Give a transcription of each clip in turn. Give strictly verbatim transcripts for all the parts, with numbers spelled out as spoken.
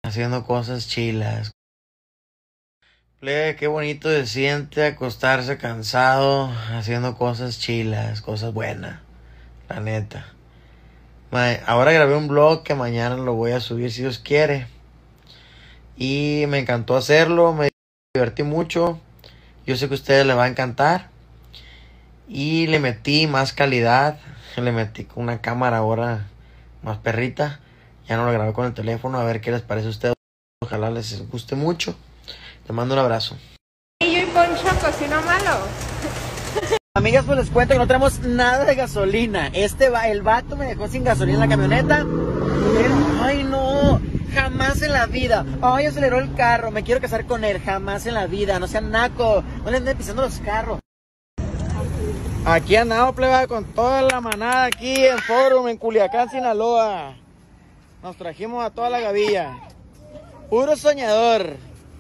haciendo cosas chilas. Plebe, qué bonito se siente acostarse cansado, haciendo cosas chilas, cosas buenas, la neta. Ma- Ahora grabé un vlog que mañana lo voy a subir si Dios quiere. Y me encantó hacerlo, me divertí mucho. Yo sé que a ustedes les va a encantar. Y le metí más calidad, le metí con una cámara ahora más perrita. Ya no lo grabé con el teléfono, a ver qué les parece a ustedes. Ojalá les guste mucho. Te mando un abrazo. Y yo y Poncho cocino malo. Amigas, pues les cuento que no tenemos nada de gasolina. Este va, el vato me dejó sin gasolina en la camioneta. Pero, ay no, jamás en la vida. Ay, aceleró el carro, me quiero casar con él. Jamás en la vida, no sean naco. No le anden pisando los carros. Aquí andamos, pleba, con toda la manada aquí en Forum, en Culiacán, Sinaloa. Nos trajimos a toda la gavilla. Puro soñador.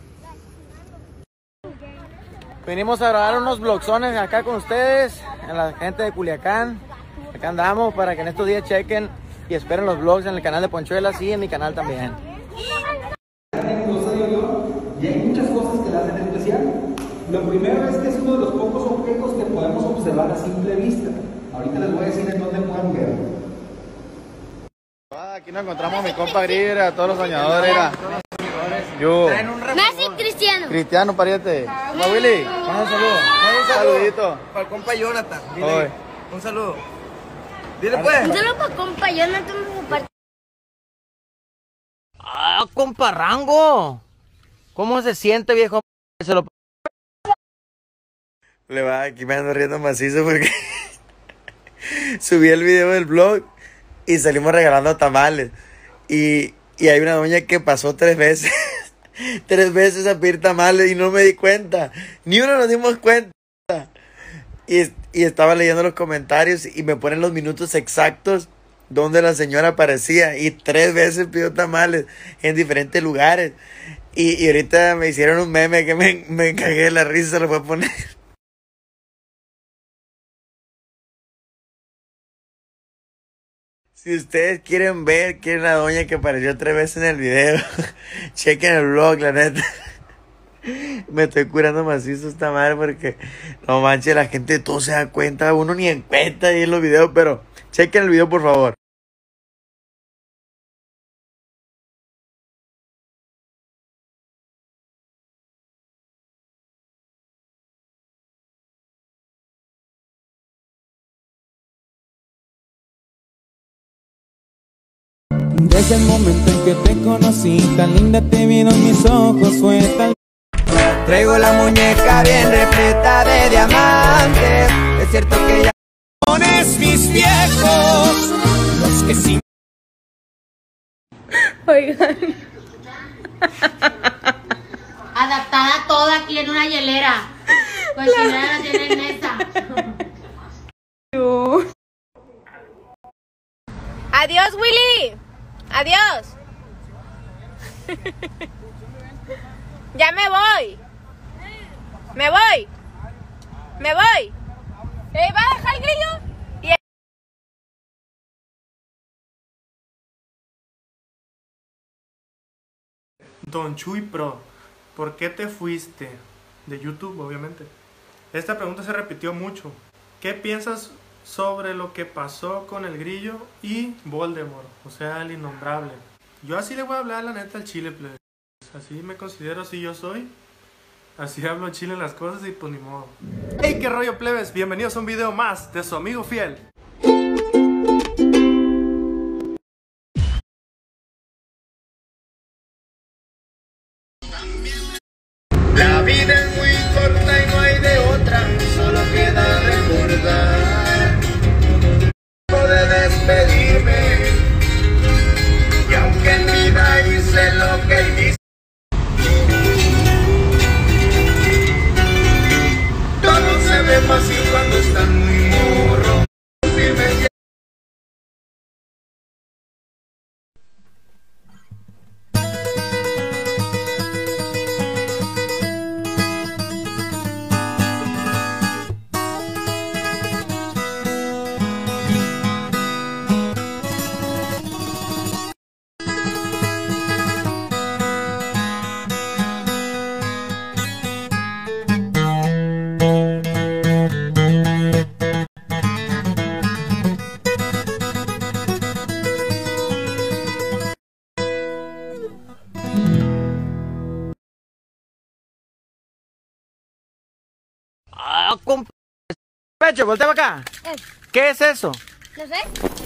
Venimos a grabar unos vlogzones acá con ustedes, a la gente de Culiacán. Acá andamos para que en estos días chequen y esperen los vlogs en el canal de Ponchuelas y en mi canal también. Y hay muchas cosas que la hacen especial. Lo primero es que es uno de los pocos objetos que podemos observar a simple vista. Ahorita les voy a decir en dónde pueden ver. Aquí nos encontramos a mi compa Griller, a todos los soñadores. Era. Yo. Messi Cristiano. Cristiano, pariente. ¿Va, Willy? Un saludo. Un saludito. Para el compa Jonathan. Dile, Oye. un saludo. Dile pues. Un saludo para compa Jonathan. Ah, compa Rango. ¿Cómo se siente, viejo? Se lo... Le va, aquí me ando riendo macizo porque subí el video del vlog y salimos regalando tamales. Y, y hay una doña que pasó tres veces, tres veces a pedir tamales y no me di cuenta. Ni uno nos dimos cuenta. Y, y estaba leyendo los comentarios y me ponen los minutos exactos donde la señora aparecía. Y tres veces pidió tamales en diferentes lugares. Y, y ahorita me hicieron un meme que me, me cagué de la risa, se lo voy a poner. Si ustedes quieren ver quién es la doña que apareció tres veces en el video, chequen el vlog, la neta. Me estoy curando macizo esta madre porque no manches, la gente todo se da cuenta, uno ni en cuenta ahí en los videos, pero chequen el video por favor. Desde el momento en que te conocí, tan linda te vieron mis ojos, fue tal. Traigo la muñeca bien repleta de diamantes. Es cierto que ya Pones mis viejos, los que sí. Oigan. Adaptada toda aquí en una hielera. Cocinera tiene mesa. Adiós, Willy. Adiós. Ya me voy. Me voy. Me voy. ¿Eh, ¿Va a dejar el grillo? Y el... Don Chuy Pro, ¿por qué te fuiste? De YouTube, obviamente. Esta pregunta se repitió mucho. ¿Qué piensas sobre lo que pasó con el grillo y Voldemort? O sea, el innombrable. Yo así le voy a hablar la neta al chile, plebes. Así me considero, así yo soy. Así hablo chile en las cosas y pues ni modo. ¡Hey, qué rollo, plebes! Bienvenidos a un video más de su amigo fiel. La vida es muy corta y no hay de otra, solo queda recordar. Poder despedirme, y aunque en vida hice lo que hice, todo se ve fácil cuando están muy morro. Oh, compa. Pecho, voltea para acá. ¿Qué es eso? No sé.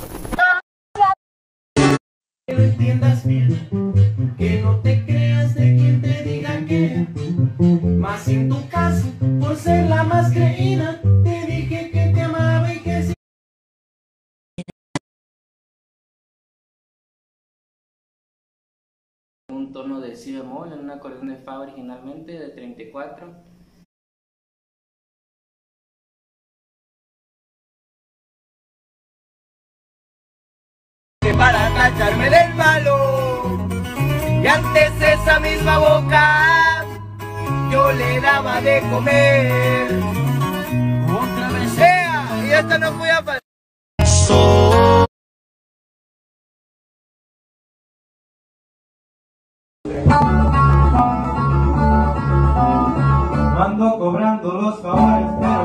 Que lo entiendas bien, que no te creas de quien te diga que, más en tu caso, por ser la más creída, te dije que te amaba y que sí. Un tono de si bemol en un acordeón de fa originalmente de treinta y cuatro. Para cacharme del palo, y antes esa misma boca yo le daba de comer. Otra vez sea, y esta no fui a pasar. No ando cobrando los favores, pero